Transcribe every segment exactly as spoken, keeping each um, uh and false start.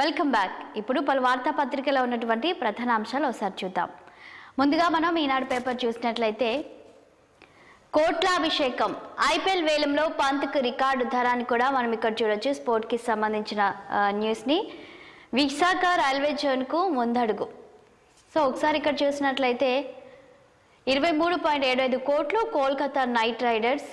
Welcome back. ఇప్పుడు పలు వార్తాపత్రికలో ఉన్నటువంటి ప్రధాన అంశాలు ఒకసారి చూద్దాం. ముందుగా మనం ఈనాడు పేపర్ చూసినట్లయితే కోట్లాభిషేకం ఐపీఎల్ వేలంలో పంత్కు రికార్డు ధర అని కూడా మనం ఇక్కడ చూడొచ్చు. స్పోర్ట్కి సంబంధించిన న్యూస్ని. విశాఖ రైల్వే జోన్కు ముందడుగు. సో ఒకసారి ఇక్కడ చూసినట్లయితే ఇరవై మూడు పాయింట్ ఏడు ఐదు కోట్లు కోల్కతా నైట్ రైడర్స్,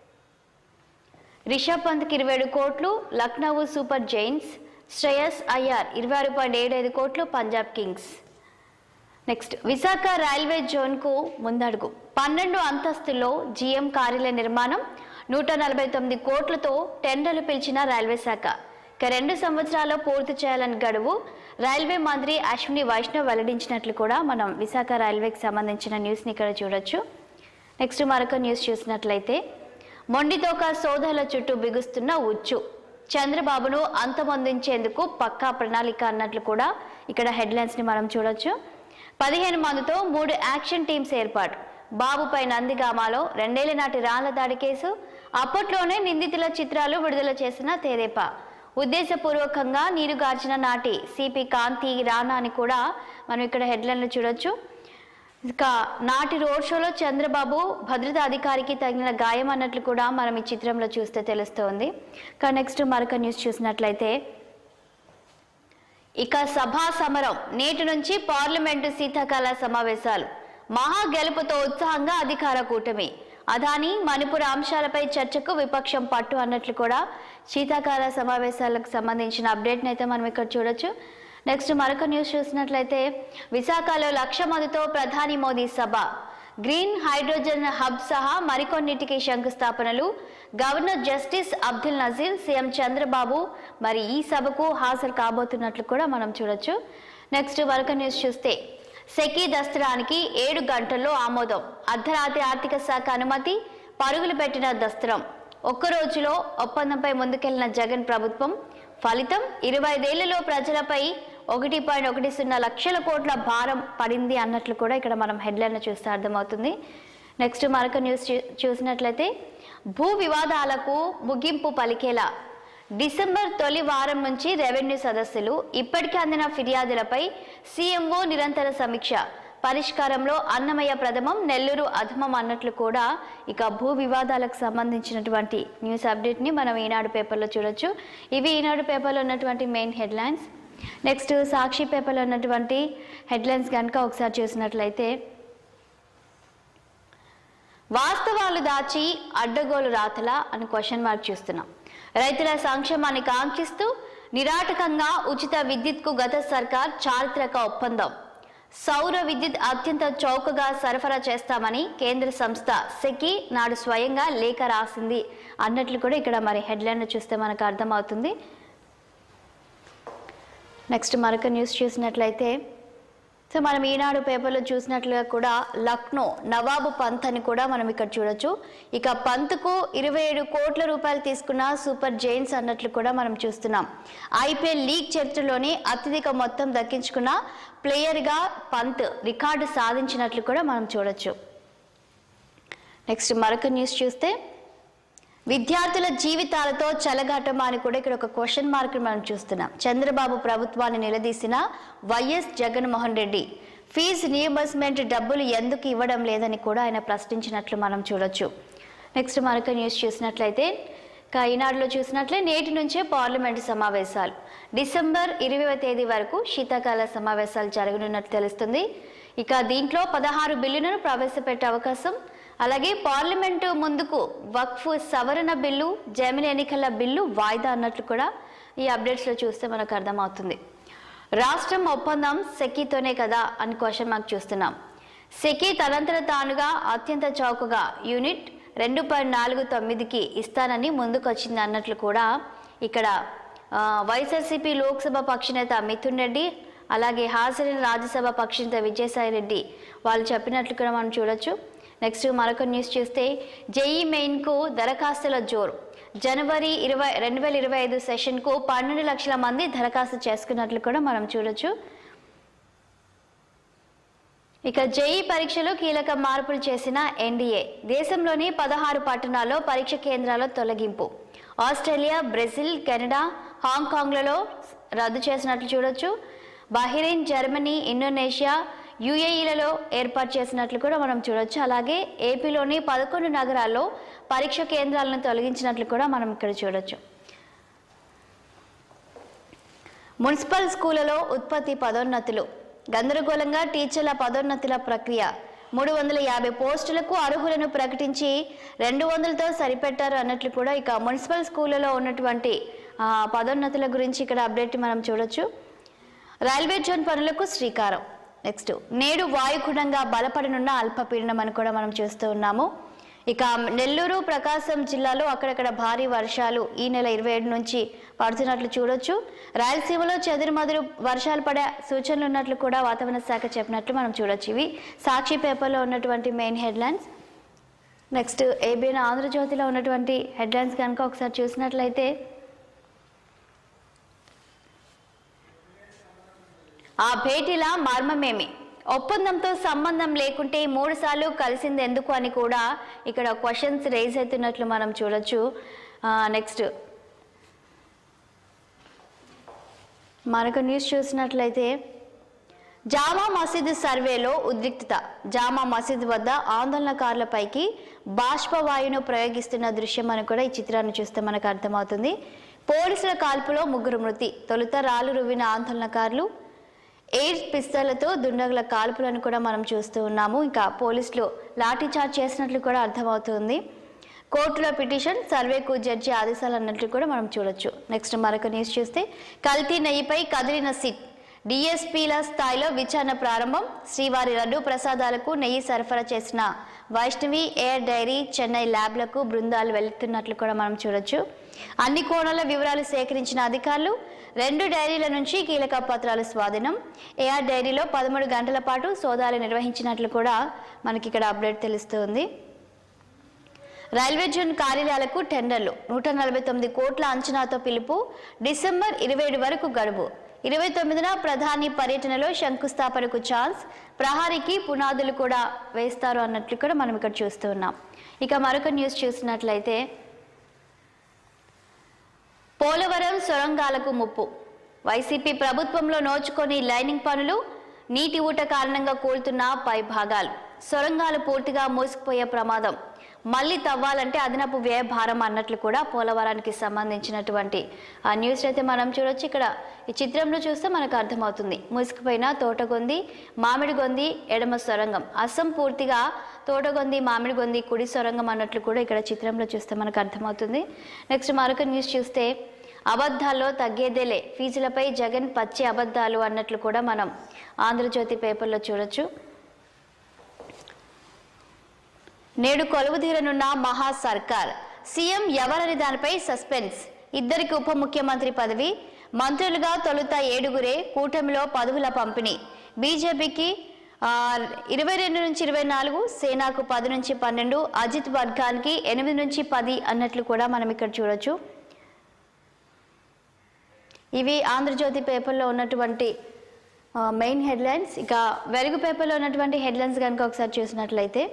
రిషబ్ పంత్కి ఇరవై ఏడు కోట్లు లక్నో సూపర్ జైంట్స్, శ్రేయస్ అయ్యార్ ఇరవై ఆరు పాయింట్ ఏడు ఐదు కోట్లు Punjab Kings. Next Visakha railway జోన్కు ముందడుగు. పన్నెండు అంతస్తుల్లో జీఎం కార్యాలయ నిర్మాణం నూట నలభై తొమ్మిది కోట్లతో టెండర్లు పిలిచిన రైల్వే శాఖ. ఇక రెండు సంవత్సరాల్లో పూర్తి చేయాలని గడువు రైల్వే మంత్రి అశ్విని వైష్ణవ్ వెల్లడించినట్లు కూడా మనం విశాఖ రైల్వేకి సంబంధించిన న్యూస్ని ఇక్కడ చూడొచ్చు. నెక్స్ట్ మరొక న్యూస్ చూసినట్లయితే మొండితోక సోదాల చుట్టూ బిగుస్తున్న ఉచ్చు, చంద్రబాబును అంతమొందించేందుకు పక్కా ప్రణాళిక అన్నట్లు కూడా ఇక్కడ హెడ్లైన్స్ని మనం చూడొచ్చు. పదిహేను మందితో మూడు యాక్షన్ టీమ్స్ ఏర్పాటు. బాబుపై నందిగామాలో రెండేళ్ల నాటి రాళ్ల దాడి కేసు, అప్పట్లోనే నిందితుల చిత్రాలు విడుదల చేసిన తెదేపా. ఉద్దేశపూర్వకంగా నీరుగార్చిన నాటి సిపి కాంతి రాణా అని కూడా మనం ఇక్కడ హెడ్లైన్లు చూడొచ్చు. ఇక నాటి రోడ్ షోలో చంద్రబాబు భద్రతా అధికారికి తగిన గాయం అన్నట్లు కూడా మనం ఈ చిత్రంలో చూస్తే తెలుస్తోంది. ఇక నెక్స్ట్ మరొక న్యూస్ చూసినట్లయితే ఇక సభా సమరం నేటి నుంచి పార్లమెంటు శీతాకాల సమావేశాలు. మహా గెలుపుతో ఉత్సాహంగా అధికార కూటమి. అదాని మణిపూర్ అంశాలపై చర్చకు విపక్షం పట్టు అన్నట్లు కూడా శీతాకాల సమావేశాలకు సంబంధించిన అప్డేట్ని అయితే మనం ఇక్కడ చూడొచ్చు. నెక్స్ట్ మరొక న్యూస్ చూసినట్లయితే విశాఖలో లక్ష మందితో ప్రధాని మోదీ సభ. గ్రీన్ హైడ్రోజన్ హబ్ సహా మరికొన్నిటికి శంకుస్థాపనలు. Governor justice Abdul Nazeer, CM Chandrababu మరి ఈ సభకు హాజరు కాబోతున్నట్లు కూడా మనం చూడొచ్చు. నెక్స్ట్ మరొక న్యూస్ చూస్తే సెకీ దస్త్రానికి ఏడు గంటల్లో ఆమోదం. అర్ధరాత్రి ఆర్థిక శాఖ అనుమతి, పరుగులు పెట్టిన దస్త్రం. ఒక్క రోజులో ఒప్పందంపై ముందుకెళ్లిన జగన్ ప్రభుత్వం. ఫలితం ఇరవై ఐదేళ్లలో ప్రజలపై ఒకటి పాయింట్ ఒకటి సున్నా లక్షల కోట్ల భారం పడింది అన్నట్లు కూడా ఇక్కడ మనం హెడ్లైన్ చూస్తే అర్థమవుతుంది. నెక్స్ట్ మరొక న్యూస్ చూసినట్లయితే భూ వివాదాలకు ముగింపు పలికేలా డిసెంబర్ తొలి వారం నుంచి రెవెన్యూ సదస్సులు. ఇప్పటికే అందిన ఫిర్యాదులపై సీఎంఓ నిరంతర సమీక్ష. పరిష్కారంలో అన్నమయ్య ప్రథమం, నెల్లూరు అధమం అన్నట్లు కూడా ఇక భూ వివాదాలకు సంబంధించినటువంటి న్యూస్ అప్డేట్ని మనం ఈనాడు పేపర్లో చూడొచ్చు. ఇవి ఈనాడు పేపర్లో ఉన్నటువంటి మెయిన్ హెడ్లైన్స్. నెక్స్ట్ సాక్షి పేపర్లో ఉన్నటువంటి హెడ్లైన్స్ కనుక ఒకసారి చూసినట్లయితే వాస్తవాలు దాచి అడ్డగోలు రాతలా అని క్వశ్చన్ మార్క్ చూస్తున్నాం. రైతుల సంక్షేమాన్ని కాంక్షిస్తూ నిరాటకంగా ఉచిత విద్యుత్కు గత సర్కార్ చారిత్రక ఒప్పందం. సౌర విద్యుత్ అత్యంత చౌకగా సరఫరా చేస్తామని కేంద్ర సంస్థ సెకీ నాడు స్వయంగా లేఖ రాసింది అన్నట్లు కూడా ఇక్కడ మరి హెడ్లైన్ చూస్తే మనకు అర్థమవుతుంది. నెక్స్ట్ మరొక న్యూస్ చూసినట్లయితే సో మనం ఈనాడు పేపర్లో చూసినట్లుగా కూడా లక్నో నవాబు పంత్ అని కూడా మనం ఇక్కడ చూడొచ్చు. ఇక పంత్కు ఇరవై ఏడు కోట్ల రూపాయలు తీసుకున్న సూపర్ జైంట్స్ అన్నట్లు కూడా మనం చూస్తున్నాం. ఐపీఎల్ లీగ్ చరిత్రలోనే అత్యధిక మొత్తం దక్కించుకున్న ప్లేయర్గా పంత్ రికార్డు సాధించినట్లు కూడా మనం చూడొచ్చు. నెక్స్ట్ మరొక న్యూస్ చూస్తే విద్యార్థుల జీవితాలతో చెలగాటమా అని కూడా ఇక్కడ ఒక క్వశ్చన్ మార్క్ మనం చూస్తున్నాం. చంద్రబాబు ప్రభుత్వాన్ని నిలదీసిన YS Jaganmohan Reddy fees reimbursement డబ్బులు ఎందుకు ఇవ్వడం లేదని కూడా ఆయన ప్రశ్నించినట్లు మనం చూడొచ్చు. నెక్స్ట్ మరొక న్యూస్ చూసినట్లయితే ఈనాడులో చూసినట్లే నేటి నుంచే పార్లమెంటు సమావేశాలు. డిసెంబర్ ఇరవైవ తేదీ వరకు శీతాకాల సమావేశాలు జరగనున్నట్లు తెలుస్తుంది. ఇక దీంట్లో పదహారు బిల్లులను ప్రవేశపెట్టే అవకాశం, అలాగే పార్లమెంటు ముందుకు వక్ఫ్ సవరణ బిల్లు, జమిని ఎన్నికల బిల్లు వాయిదా అన్నట్లు కూడా ఈ అప్డేట్స్లో చూస్తే మనకు అర్థమవుతుంది. రాష్ట్రం ఒప్పందం సెకీతోనే కదా అని క్వశ్చన్ మార్క్ చూస్తున్నాం. సెకీ తనంతట తానుగా అత్యంత చౌకగా యూనిట్ రెండు పాయింట్ నాలుగు తొమ్మిదికి ఇస్తానని ముందుకు వచ్చింది అన్నట్లు కూడా ఇక్కడ వైఎస్ఆర్సీపీ లోక్సభ పక్షనేత మిథున్ రెడ్డి, అలాగే హాజరైన రాజ్యసభ పక్షనేత విజయసాయి రెడ్డి వాళ్ళు చెప్పినట్లు కూడా మనం చూడొచ్చు. నెక్స్ట్ మరొక న్యూస్ చూస్తే జేఈ మెయిన్కు దరఖాస్తుల జోరు. జనవరి ఇరవై రెండు వేల ఇరవై ఐదు సెషన్కు పన్నెండు లక్షల మంది దరఖాస్తు చేసుకున్నట్లు కూడా మనం చూడొచ్చు. ఇక జేఈ పరీక్షలో కీలక మార్పులు చేసిన ఎన్డీఏ. దేశంలోని పదహారు పట్టణాల్లో పరీక్ష కేంద్రాల తొలగింపు. ఆస్ట్రేలియా, బ్రెజిల్, కెనడా, హాంకాంగ్లలో రద్దు చేసినట్లు చూడొచ్చు. బహ్రెయిన్, జర్మనీ, ఇండోనేషియా, యుఏఈలలో ఏర్పాటు చేసినట్లు కూడా మనం చూడొచ్చు. అలాగే ఏపీలోని పదకొండు నగరాల్లో పరీక్ష కేంద్రాలను తొలగించినట్లు కూడా మనం ఇక్కడ చూడొచ్చు. మున్సిపల్ స్కూళ్లలో ఉత్పత్తి పదోన్నతులు గందరగోళంగా టీచర్ల పదోన్నతుల ప్రక్రియ మూడు వందల యాభై పోస్టులకు అర్హులను ప్రకటించి రెండు వందలతో సరిపెట్టారు అన్నట్లు కూడా ఇక మున్సిపల్ స్కూళ్లలో ఉన్నటువంటి పదోన్నతుల గురించి ఇక్కడ అప్డేట్ మనం చూడొచ్చు. రైల్వే జోన్ పనులకు శ్రీకారం. నెక్స్ట్ నేడు వాయుగుండంగా బలపడనున్న అల్పపీడనం అని కూడా మనం చూస్తూ ఉన్నాము. ఇక నెల్లూరు, ప్రకాశం జిల్లాలో అక్కడక్కడ భారీ వర్షాలు ఈ నెల ఇరవై ఏడు నుంచి పడుతున్నట్లు చూడొచ్చు. రాయలసీమలో చెదురుమదురు వర్షాలు పడే సూచనలు ఉన్నట్లు కూడా వాతావరణ శాఖ చెప్పినట్లు మనం చూడొచ్చు. ఇవి సాక్షి పేపర్లో ఉన్నటువంటి మెయిన్ హెడ్లైన్స్. నెక్స్ట్ ఏబిఎన్ ఆంధ్రజ్యోతిలో ఉన్నటువంటి హెడ్లైన్స్ కనుక ఒకసారి చూసినట్లయితే, ఆ భేటీల మర్మమేమి, ఒప్పందంతో సంబంధం లేకుంటే మూడు సార్లు కలిసింది ఎందుకు అని కూడా ఇక్కడ క్వశ్చన్స్ రేజ్ అవుతున్నట్లు మనం చూడొచ్చు. నెక్స్ట్ మరొక న్యూస్ చూసినట్లయితే, జామా మసీదు సర్వేలో ఉద్రిక్తత, జామా మసీదు వద్ద ఆందోళనకారులపైకి బాష్పవాయువును ప్రయోగిస్తున్న దృశ్యం అని కూడా ఈ చిత్రాన్ని చూస్తే మనకు అర్థమవుతుంది. పోలీసుల కాల్పులో ముగ్గురు మృతి, తొలుత రాళ్లు రువ్విన ఆందోళనకారులు, ఎయిర్ పిస్తళ్లతో దుండగుల కాల్పులను కూడా మనం చూస్తూ ఉన్నాము. ఇంకా పోలీసులు లాఠీచార్జ్ చేసినట్లు కూడా అర్థమవుతుంది. కోర్టులో పిటిషన్, సర్వేకు జడ్జి ఆదేశాలు అన్నట్లు కూడా మనం చూడొచ్చు. నెక్స్ట్ మరొక న్యూస్ చూస్తే, కల్తీ నెయ్యిపై కదిలిన సిట్, డిఎస్పీల స్థాయిలో విచారణ ప్రారంభం. శ్రీవారి లడ్డు ప్రసాదాలకు నెయ్యి సరఫరా చేసిన వైష్ణవి ఎయిర్ డైరీ చెన్నై ల్యాబ్లకు బృందాలు వెళ్తున్నట్లు కూడా మనం చూడొచ్చు. అన్ని కోణాల వివరాలు సేకరించిన అధికారులు, రెండు డైరీల నుంచి కీలక పత్రాలు స్వాధీనం. ఏఆర్ డైరీలో పదమూడు గంటల పాటు సోదాలు నిర్వహించినట్లు కూడా మనకి ఇక్కడ అప్డేట్ తెలుస్తుంది. రైల్వే జోన్ కార్యాలయాలకు టెండర్లు, నూట నలభై తొమ్మిది కోట్ల అంచనాతో పిలుపు, డిసెంబర్ ఇరవై ఏడు వరకు గడువు. ఇరవై తొమ్మిదిన ప్రధాని పర్యటనలో శంకుస్థాపనకు ఛాన్స్, ప్రహారీకి పునాదులు కూడా వేస్తారు అన్నట్లు కూడా మనం ఇక్కడ చూస్తూ ఉన్నాం. ఇక మరొక న్యూస్ చూసినట్లయితే, పోలవరం సొరంగాలకు ముప్పు, వైసీపీ ప్రభుత్వంలో నోచుకొని లైనింగ్ పనులు, నీటి ఊట కారణంగా కూలుతున్న పై భాగాలు, సొరంగాలు పూర్తిగా మూసుకుపోయే ప్రమాదం, మళ్ళీ తవ్వాలంటే అదనపు వ్యయ భారం అన్నట్లు కూడా పోలవరానికి సంబంధించినటువంటి ఆ న్యూస్ అయితే మనం చూడొచ్చు. ఇక్కడ ఈ చిత్రంలో చూస్తే మనకు అర్థమవుతుంది. మూసుకుపోయిన తోటగొంది, మామిడిగొంది ఎడమ సొరంగం, అస్సం పూర్తిగా తోటగొంది, మామిడిగొంది కుడి సొరంగం అన్నట్లు కూడా ఇక్కడ చిత్రంలో చూస్తే మనకు అర్థమవుతుంది. నెక్స్ట్ మరొక న్యూస్ చూస్తే, అబద్ధాల్లో తగ్గేదేలే, ఫీజులపై జగన్ పచ్చి అబద్ధాలు అన్నట్లు కూడా మనం ఆంధ్రజ్యోతి పేపర్లో చూడొచ్చు. నేడు కొలువుదీరనున్న మహా సర్కార్, సీఎం ఎవరని దానిపై సస్పెన్స్, ఇద్దరికి ఉప ముఖ్యమంత్రి పదవి, మంత్రులుగా తొలుత ఏడుగురే, కూటమిలో పదవుల పంపిణీ, బీజేపీకి ఇరవై రెండు నుంచి ఇరవై నాలుగు, సేనాకు పది నుంచి పన్నెండు, అజిత్ వర్గానికి ఎనిమిది నుంచి పది అన్నట్లు కూడా మనం ఇక్కడ చూడొచ్చు. ఇవి ఆంధ్రజ్యోతి పేపర్లో ఉన్నటువంటి మెయిన్ హెడ్లైన్స్. ఇక వెలుగు పేపర్లో ఉన్నటువంటి హెడ్లైన్స్ కనుక ఒకసారి చూసినట్లయితే,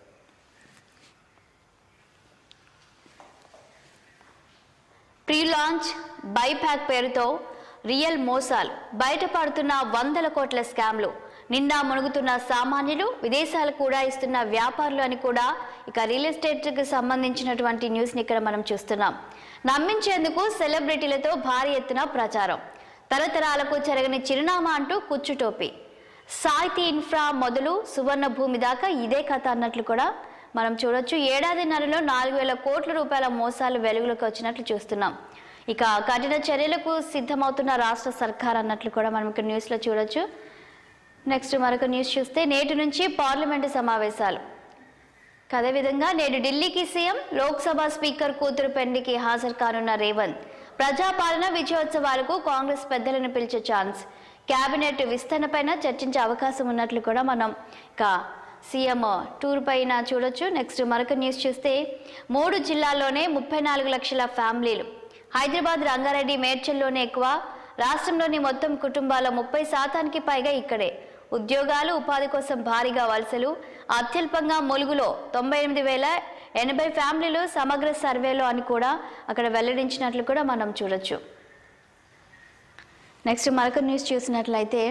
ప్రీ లాంచ్ బైప్యాక్ పేరుతో రియల్ మోసాలు, బయటపడుతున్న వందల కోట్ల స్కామ్లు, నిండా మునుగుతున్న సామాన్యులు, విదేశాలు కూడా ఇస్తున్న వ్యాపారులు అని కూడా ఇక రియల్ ఎస్టేట్కి సంబంధించినటువంటి న్యూస్ని ఇక్కడ మనం చూస్తున్నాం. నమ్మించేందుకు సెలబ్రిటీలతో భారీ ఎత్తున ప్రచారం, తరతరాలకు చెరగని చిరునామా అంటూ కుచ్చుటోపి, సాహితీ ఇన్ఫ్రా మొదలు సువర్ణ భూమి దాకా ఇదే కథ అన్నట్లు కూడా మనం చూడొచ్చు. ఏడాదిన్నరలో నాలుగు వేల కోట్ల రూపాయల మోసాలు వెలుగులోకి వచ్చినట్లు చూస్తున్నాం. ఇక కఠిన చర్యలకు సిద్ధమవుతున్న రాష్ట్ర సర్కార్ అన్నట్లు కూడా మనం ఇక్కడ న్యూస్లో చూడొచ్చు. నెక్స్ట్ మరొక న్యూస్ చూస్తే, నేటి నుంచి పార్లమెంటు సమావేశాలు. అదేవిధంగా నేడు ఢిల్లీకి సీఎం, లోక్సభ స్పీకర్ కూతురు పెండికి హాజరు కానున్న రేవంత్, ప్రజాపాలన విజయోత్సవాలకు కాంగ్రెస్ పెద్దలను పిలిచే ఛాన్స్, కేబినెట్ విస్తరణపైన చర్చించే అవకాశం ఉన్నట్లు కూడా మనం ఇక సీఎం టూర్ పైన చూడొచ్చు. నెక్స్ట్ మరొక న్యూస్ చూస్తే, మూడు జిల్లాల్లోనే ముప్పై నాలుగు లక్షల ఫ్యామిలీలు, హైదరాబాద్, రంగారెడ్డి, మేడ్చల్లోనే ఎక్కువ, రాష్ట్రంలోని మొత్తం కుటుంబాల ముప్పై శాతానికి పైగా ఇక్కడే, ఉద్యోగాలు, ఉపాధి కోసం భారీగా వలసలు, అత్యల్పంగా ములుగులో తొంభై ఎనిమిది వేల ఎనభై ఫ్యామిలీలు సమగ్ర సర్వేలో అని కూడా అక్కడ వెల్లడించినట్లు కూడా మనం చూడొచ్చు. నెక్స్ట్ మరొక న్యూస్ చూసినట్లయితే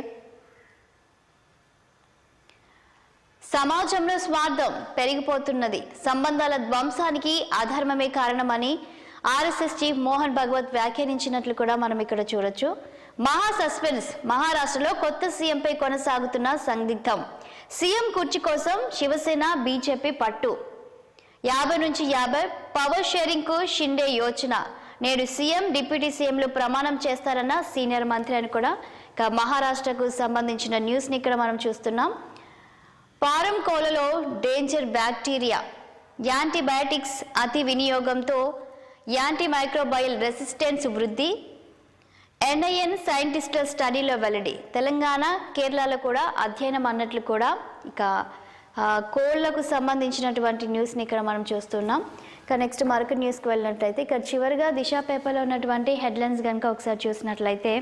సమాజంలో స్వార్థం పెరిగిపోతున్నది, సంబంధాల ధ్వంసానికి అధర్మమే కారణమని ఆర్ఎస్ఎస్ చీఫ్ మోహన్ భగవత్ వ్యాఖ్యానించినట్లు కూడా మనం ఇక్కడ చూడొచ్చు. మహా సస్పెన్స్, మహారాష్ట్రలో కొత్త సీఎంపై కొనసాగుతున్న సందిగ్ధం. సీఎం కుర్చీ కోసం శివసేన బీజేపీ పట్టు. యాభై నుంచి యాభై పవర్ షేరింగ్ కు షిండే యోచన. నేడు సీఎం డిప్యూటీ సీఎంలు ప్రమాణం చేస్తారన్న సీనియర్ మంత్రి అని కూడా ఇక మహారాష్ట్రకు సంబంధించిన న్యూస్ ని ఇక్కడ మనం చూస్తున్నాం. పారం కోలలో డేంజర్ బ్యాక్టీరియా, యాంటీబయాటిక్స్ అతి వినియోగంతో యాంటీ మైక్రోబయల్ రెసిస్టెన్స్ వృద్ధి. ఎన్ఐఎన్ సైంటిస్టుల స్టడీలో వెల్లడి. తెలంగాణ కేరళలో కూడా అధ్యయనం అన్నట్లు కూడా ఇక కోళ్లకు సంబంధించినటువంటి న్యూస్ని ఇక్కడ మనం చూస్తున్నాం. ఇక నెక్స్ట్ మరొక న్యూస్కి వెళ్ళినట్లయితే ఇక్కడ చివరిగా దిశ పేపర్లో ఉన్నటువంటి హెడ్లైన్స్ కనుక ఒకసారి చూసినట్లయితే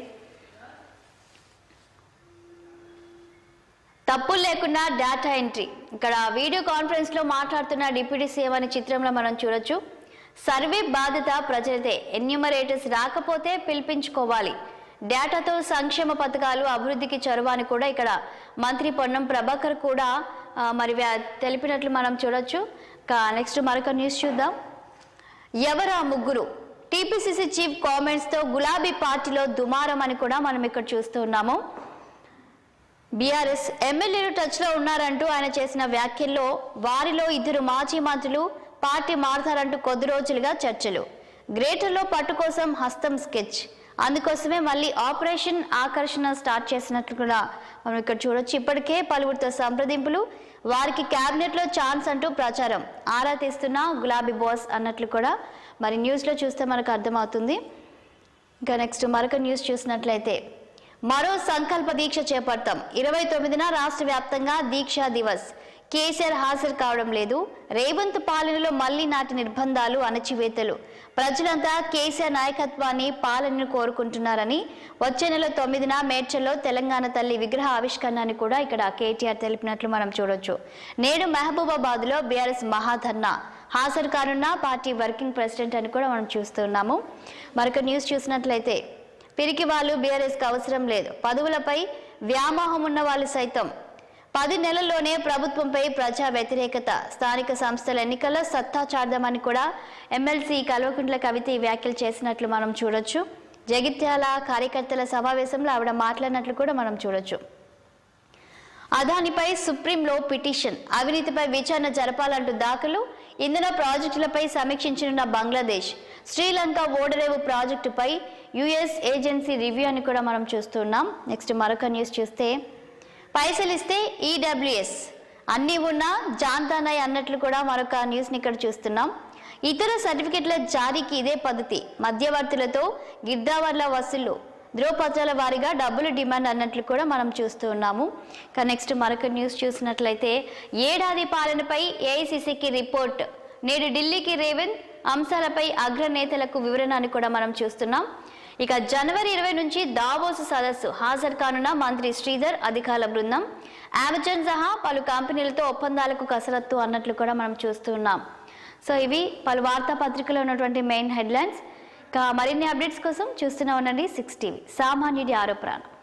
తప్పులు లేకుండా డేటా ఎంట్రీ. ఇక్కడ వీడియో కాన్ఫరెన్స్ లో మాట్లాడుతున్న డిప్యూటీ సీఎం అనే చిత్రంలో మనం చూడొచ్చు. సర్వే బాధ్యత ప్రజలదే, ఎన్యూమరేటర్స్ రాకపోతే పిలిపించుకోవాలి. డేటాతో సంక్షేమ పథకాలు అభివృద్ధికి చొరవని కూడా ఇక్కడ మంత్రి పొన్నం ప్రభాకర్ కూడా మరి తెలిపినట్లు మనం చూడొచ్చు. నెక్స్ట్ మరొక న్యూస్ చూద్దాం. ఎవరా ముగ్గురు, టీపీసీసీ చీఫ్ కామెంట్స్ తో గులాబీ పార్టీలో దుమారం అని కూడా మనం ఇక్కడ చూస్తున్నాము. బీఆర్ఎస్ ఎమ్మెల్యేలు టచ్ లో ఉన్నారంటూ ఆయన చేసిన వ్యాఖ్యల్లో వారిలో ఇద్దరు మాజీ మంత్రులు పార్టీ మారతారంటూ కొద్ది రోజులుగా చర్చలు. గ్రేటర్లో పట్టు కోసం హస్తం స్కెచ్, అందుకోసమే మళ్ళీ ఆపరేషన్ ఆకర్షణ స్టార్ట్ చేసినట్లు కూడా మనం ఇక్కడ చూడొచ్చు. ఇప్పటికే పలువురితో సంప్రదింపులు, వారికి క్యాబినెట్ లో ఛాన్స్ అంటూ ప్రచారం. ఆరా తీస్తున్న గులాబీ బాస్ అన్నట్లు కూడా మరి న్యూస్ లో చూస్తే మనకు అర్థమవుతుంది. ఇంకా నెక్స్ట్ మరొక న్యూస్ చూసినట్లయితే మరో సంకల్ప దీక్ష చేపడతాం. ఇరవై తొమ్మిదిన రాష్ట్ర వ్యాప్తంగా దీక్షా దివస్. కేసీఆర్ హాజరు కావడం లేదు. రేవంత్ పాలనలో మళ్లీ నాటి నిర్బంధాలు, అణచివేతలు. ప్రజలంతా కేసీఆర్ నాయకత్వాన్ని, పాలనను కోరుకుంటున్నారని వచ్చే నెల తొమ్మిదిన మేడ్చల్లో తెలంగాణ తల్లి విగ్రహ ఆవిష్కరణని కూడా ఇక్కడ కేటీఆర్ తెలిపినట్లు మనం చూడొచ్చు. నేడు మహబూబాబాద్ లో బీఆర్ఎస్ మహాధర్నా. హాజరు కానున్న పార్టీ వర్కింగ్ ప్రెసిడెంట్ అని కూడా మనం చూస్తున్నాము. మరొక న్యూస్ చూసినట్లయితే పిరికి వాళ్ళు బీఆర్ఎస్కి అవసరం లేదు, పదవులపై వ్యామోహం ఉన్న వాళ్ళు సైతం. పది నెలల్లోనే ప్రభుత్వంపై ప్రజా వ్యతిరేకత. స్థానిక సంస్థల ఎన్నికల్లో సత్తా చాడదామని కూడా ఎమ్మెల్సీ కల్వకుంట్ల కవిత వ్యాఖ్యలు చేసినట్లు మనం చూడొచ్చు. జగిత్యాల కార్యకర్తల సమావేశంలో ఆవిడ మాట్లాడినట్లు కూడా మనం చూడొచ్చు. అదానిపై సుప్రీంలో పిటిషన్. అవినీతిపై విచారణ జరపాలంటూ దాఖలు. ఇంధన ప్రాజెక్టులపై సమీక్షించనున్న బంగ్లాదేశ్. శ్రీలంక ఓడరేవు ప్రాజెక్టుపై యుఎస్ ఏజెన్సీ రివ్యూ అని కూడా మనం చూస్తున్నాం. నెక్స్ట్ మరొక న్యూస్ చూస్తే పైసలు ఇస్తే ఈడబ్ల్యూఎస్ అన్నీ ఉన్నా జాంతానాయ్ అన్నట్లు కూడా మరొక న్యూస్ని ఇక్కడ చూస్తున్నాం. ఇతర సర్టిఫికెట్ల జారీకి ఇదే పద్ధతి. మధ్యవర్తులతో గిర్దావర్ల వసూళ్లు, ధ్రువపత్రాల వారీగా డబ్బులు డిమాండ్ అన్నట్లు కూడా మనం చూస్తూ ఉన్నాము. ఇక నెక్స్ట్ మరొక న్యూస్ చూసినట్లయితే ఏడాది పాలనపై ఏఐసిసికి రిపోర్ట్. నేడు ఢిల్లీకి రేవంత్, అంశాలపై అగ్రనేతలకు వివరణ అని కూడా మనం చూస్తున్నాం. ఇక జనవరి ఇరవై నుంచి దావోసు సదస్సు. హాజరు కానున్న మంత్రి శ్రీధర్, అధికారుల బృందం. అమెజాన్ సహా పలు కంపెనీలతో ఒప్పందాలకు కసరత్తు అన్నట్లు కూడా మనం చూస్తున్నాం. సో ఇవి పలు వార్తాపత్రికలో ఉన్నటువంటి మెయిన్ హెడ్లైన్స్. ఇక మరిన్ని అప్డేట్స్ కోసం చూస్తూనే ఉండండి సిక్స్ టీవీ, సామాన్యుడి ఆరోపణ.